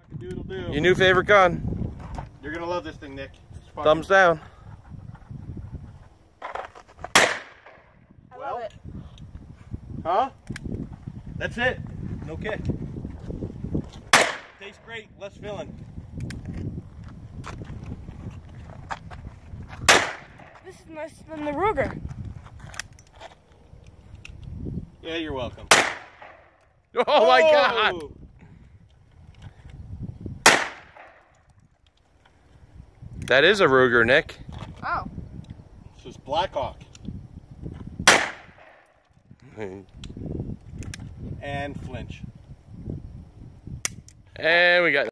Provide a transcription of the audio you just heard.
Doodle doo. Your new favorite gun. You're gonna love this thing, Nick. Thumbs down. I love it. Huh? That's it. No kick. Tastes great. Less filling. This is nicer than the Ruger. Yeah, you're welcome. Oh my God! Oh! That is a Ruger, Nick. Oh. This is Blackhawk. And flinch. And we got